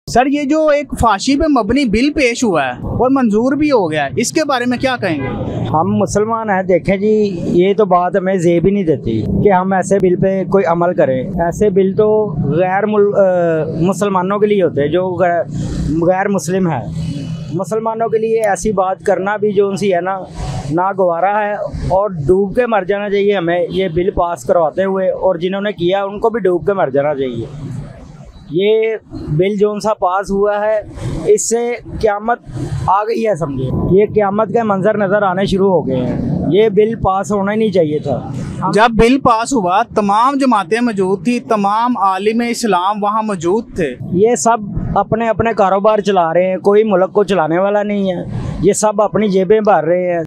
Sir ये जो एक फांसी पे मबनी बिल पेश हुआ है और मंजूर भी हो गया है, इसके बारे में क्या कहेंगे? हम मुसलमान हैं, देखें जी, ये तो बात हमें जेब ही नहीं देती कि हम ऐसे बिल पे कोई अमल करें। ऐसे बिल तो गैर मुसलमानों के लिए होते हैं, जो गैर मुस्लिम है। मुसलमानों के लिए ऐसी बात करना भी जो उनसी है ना गवारा है, और डूब के मर जाना चाहिए हमें ये बिल पास करवाते हुए, और जिन्होंने किया उनको भी डूब के मर जाना चाहिए। ये बिल जो सा पास हुआ है, इससे क़यामत आ गई है, समझे। ये क़यामत के मंजर नज़र आने शुरू हो गए हैं। ये बिल पास होना ही नहीं चाहिए था। जब बिल पास हुआ तमाम जमातें मौजूद थी, तमाम आलिम इस्लाम वहाँ मौजूद थे। ये सब अपने अपने कारोबार चला रहे हैं, कोई मुल्क को चलाने वाला नहीं है। ये सब अपनी जेबें भर रहे हैं।